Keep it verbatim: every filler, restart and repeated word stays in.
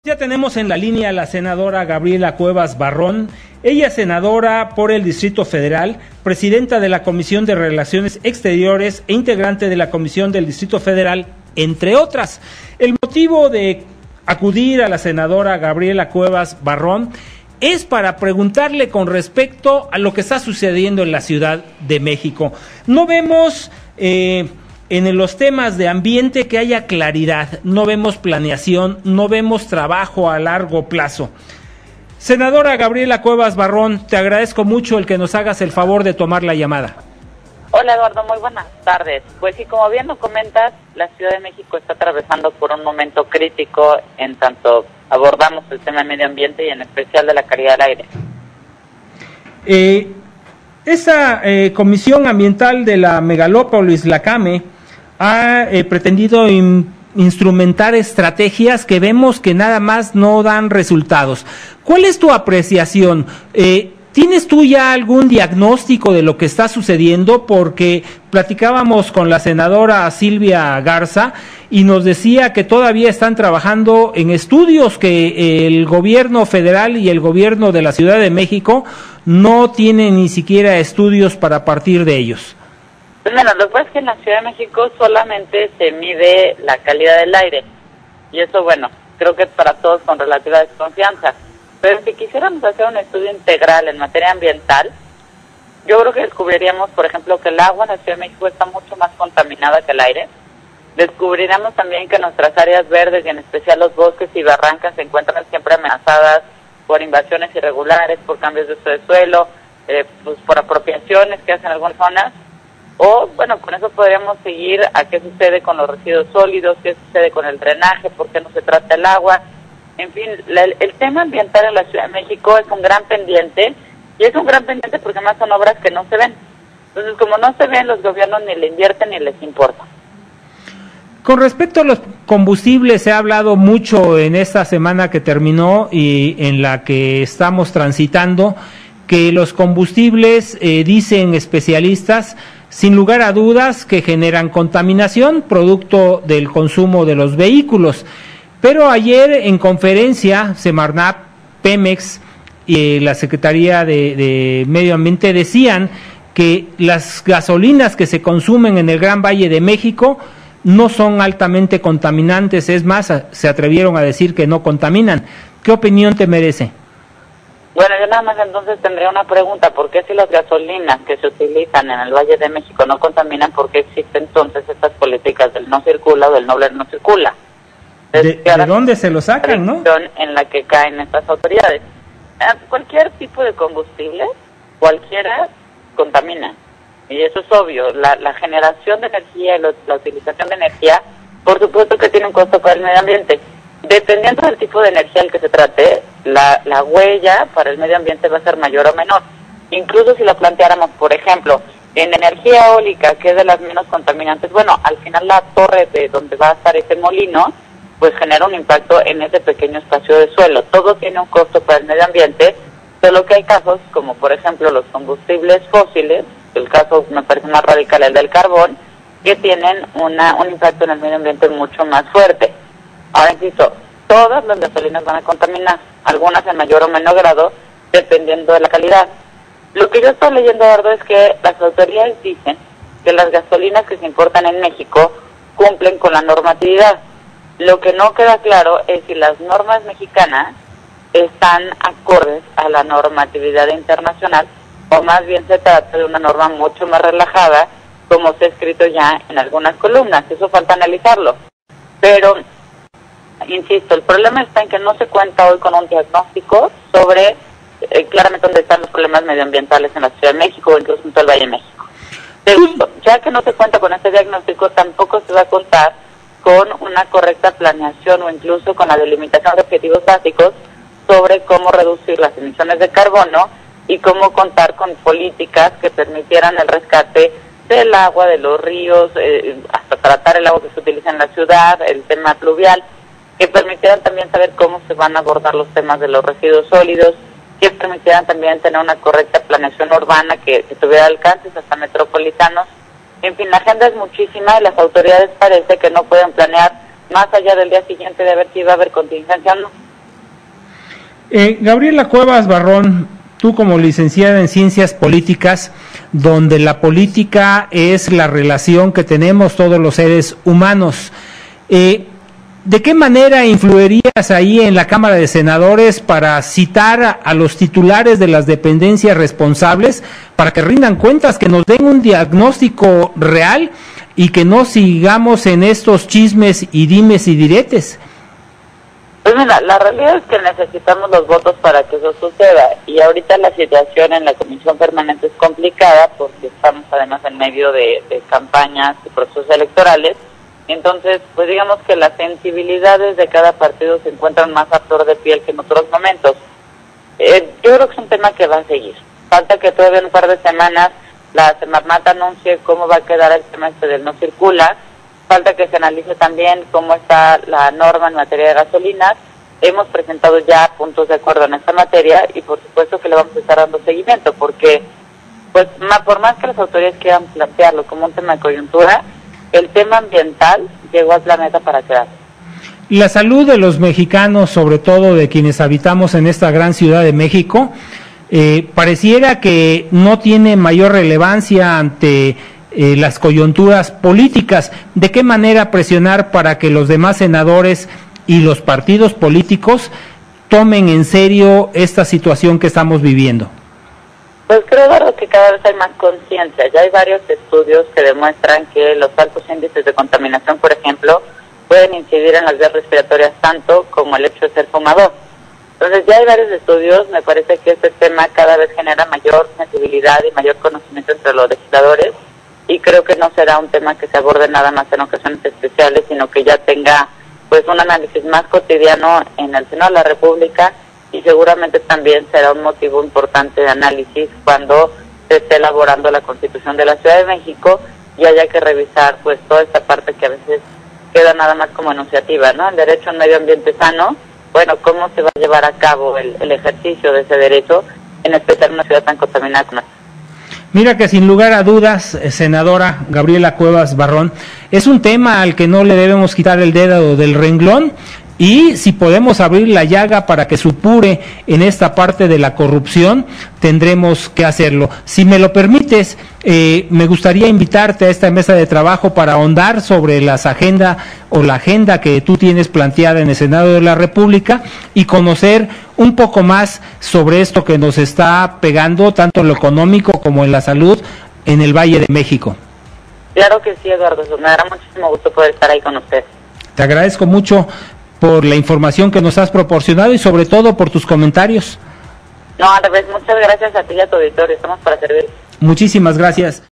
Ya tenemos en la línea a la senadora Gabriela Cuevas Barrón. Ella es senadora por el Distrito Federal, presidenta de la Comisión de Relaciones Exteriores e integrante de la Comisión del Distrito Federal, entre otras. El motivo de acudir a la senadora Gabriela Cuevas Barrón es para preguntarle con respecto a lo que está sucediendo en la Ciudad de México. No vemos eh, en los temas de ambiente que haya claridad, no vemos planeación, no vemos trabajo a largo plazo. Senadora Gabriela Cuevas Barrón, te agradezco mucho el que nos hagas el favor de tomar la llamada. Hola Eduardo, muy buenas tardes. Pues sí, como bien lo comentas, la Ciudad de México está atravesando por un momento crítico en tanto abordamos el tema de medio ambiente y en especial de la calidad del aire. Eh, esa eh, Comisión Ambiental de la Megalópolis, la CAME, ha eh, pretendido in, instrumentar estrategias que vemos que nada más no dan resultados. ¿Cuál es tu apreciación? Eh, ¿Tienes tú ya algún diagnóstico de lo que está sucediendo? Porque platicábamos con la senadora Silvia Garza y nos decía que todavía están trabajando en estudios que el gobierno federal y el gobierno de la Ciudad de México no tienen ni siquiera estudios para partir de ellos. Pues bueno, lo que pasa es que en la Ciudad de México solamente se mide la calidad del aire y eso, bueno, creo que es para todos con relativa desconfianza. Pero si quisiéramos hacer un estudio integral en materia ambiental, yo creo que descubriríamos, por ejemplo, que el agua en la Ciudad de México está mucho más contaminada que el aire. Descubriríamos también que nuestras áreas verdes y en especial los bosques y barrancas se encuentran siempre amenazadas por invasiones irregulares, por cambios de uso de suelo, eh, pues por apropiaciones que hacen algunas zonas. O, bueno, con eso podríamos seguir a qué sucede con los residuos sólidos, qué sucede con el drenaje, por qué no se trata el agua. En fin, la, el tema ambiental en la Ciudad de México es un gran pendiente, y es un gran pendiente porque más son obras que no se ven. Entonces, como no se ven, los gobiernos ni le invierten ni les importa. Con respecto a los combustibles, se ha hablado mucho en esta semana que terminó y en la que estamos transitando, que los combustibles, eh, dicen especialistas, sin lugar a dudas que generan contaminación producto del consumo de los vehículos. Pero ayer en conferencia, Semarnat, Pemex y la Secretaría de, de Medio Ambiente decían que las gasolinas que se consumen en el Gran Valle de México no son altamente contaminantes, es más, se atrevieron a decir que no contaminan. ¿Qué opinión te merece? Bueno, yo nada más entonces tendría una pregunta. ¿Por qué si las gasolinas que se utilizan en el Valle de México no contaminan, por qué existen entonces estas políticas del no circula o del no no circula? ¿De, ¿De dónde se lo sacan, no? En la que caen estas autoridades. Cualquier tipo de combustible, cualquiera, contamina. Y eso es obvio. La, la generación de energía y lo, la utilización de energía, por supuesto que tiene un costo para el medio ambiente. Dependiendo del tipo de energía al que se trate, la, la huella para el medio ambiente va a ser mayor o menor. Incluso si la planteáramos, por ejemplo, en energía eólica, que es de las menos contaminantes, bueno, al final la torre de donde va a estar ese molino, pues genera un impacto en ese pequeño espacio de suelo. Todo tiene un costo para el medio ambiente, solo que hay casos como, por ejemplo, los combustibles fósiles, el caso me parece más radical el del carbón, que tienen una, un impacto en el medio ambiente mucho más fuerte. Ahora insisto, todas las gasolinas van a contaminar, algunas en mayor o menor grado, dependiendo de la calidad. Lo que yo estoy leyendo, Eduardo, es que las autoridades dicen que las gasolinas que se importan en México cumplen con la normatividad. Lo que no queda claro es si las normas mexicanas están acordes a la normatividad internacional o más bien se trata de una norma mucho más relajada, como se ha escrito ya en algunas columnas. Eso falta analizarlo. Pero, insisto, el problema está en que no se cuenta hoy con un diagnóstico sobre eh, claramente dónde están los problemas medioambientales en la Ciudad de México o incluso en todo el Valle de México. Segundo, ya que no se cuenta con este diagnóstico, tampoco se va a contar con una correcta planeación o incluso con la delimitación de objetivos básicos sobre cómo reducir las emisiones de carbono y cómo contar con políticas que permitieran el rescate del agua, de los ríos, eh, hasta tratar el agua que se utiliza en la ciudad, el tema pluvial, que permitieran también saber cómo se van a abordar los temas de los residuos sólidos, que permitieran también tener una correcta planeación urbana que, que tuviera alcances hasta metropolitanos. En fin, la agenda es muchísima y las autoridades parece que no pueden planear más allá del día siguiente de ver si va a haber contingencia o no. Eh, Gabriela Cuevas Barrón, tú como licenciada en Ciencias Políticas, donde la política es la relación que tenemos todos los seres humanos, eh, ¿de qué manera influirías ahí en la Cámara de Senadores para citar a, a los titulares de las dependencias responsables para que rindan cuentas, que nos den un diagnóstico real y que no sigamos en estos chismes y dimes y diretes? Pues mira, la realidad es que necesitamos los votos para que eso suceda, y ahorita la situación en la Comisión Permanente es complicada porque estamos además en medio de, de campañas y procesos electorales. Entonces, pues digamos que las sensibilidades de cada partido se encuentran más a flor de piel que en otros momentos. Eh, yo creo que es un tema que va a seguir. Falta que todavía en un par de semanas la Semarnat anuncie cómo va a quedar el tema este del no circula. Falta que se analice también cómo está la norma en materia de gasolinas. Hemos presentado ya puntos de acuerdo en esta materia y por supuesto que le vamos a estar dando seguimiento porque, pues, por más que las autoridades quieran plantearlo como un tema de coyuntura, el tema ambiental llegó al planeta para quedar. La salud de los mexicanos, sobre todo de quienes habitamos en esta gran ciudad de México, eh, pareciera que no tiene mayor relevancia ante eh, las coyunturas políticas. ¿De qué manera presionar para que los demás senadores y los partidos políticos tomen en serio esta situación que estamos viviendo? Pues creo, Eduardo, que cada vez hay más conciencia. Ya hay varios estudios que demuestran que los altos índices de contaminación, por ejemplo, pueden incidir en las vías respiratorias tanto como el hecho de ser fumador. Entonces ya hay varios estudios, me parece que este tema cada vez genera mayor sensibilidad y mayor conocimiento entre los legisladores, y creo que no será un tema que se aborde nada más en ocasiones especiales, sino que ya tenga pues un análisis más cotidiano en el Senado de la República, y seguramente también será un motivo importante de análisis cuando se esté elaborando la Constitución de la Ciudad de México y haya que revisar pues toda esta parte que a veces queda nada más como enunciativa, ¿no? El derecho a un medio ambiente sano, bueno, ¿cómo se va a llevar a cabo el, el ejercicio de ese derecho, en especial en una ciudad tan contaminada como esta? Mira que sin lugar a dudas, senadora Gabriela Cuevas Barrón, es un tema al que no le debemos quitar el dedo del renglón, y si podemos abrir la llaga para que supure en esta parte de la corrupción, tendremos que hacerlo. Si me lo permites, eh, me gustaría invitarte a esta mesa de trabajo para ahondar sobre las agendas o la agenda que tú tienes planteada en el Senado de la República y conocer un poco más sobre esto que nos está pegando, tanto en lo económico como en la salud, en el Valle de México. Claro que sí, Eduardo, me dará muchísimo gusto poder estar ahí con usted. Te agradezco mucho por la información que nos has proporcionado y sobre todo por tus comentarios. No, al revés, muchas gracias a ti y a tu auditorio, estamos para servir. Muchísimas gracias.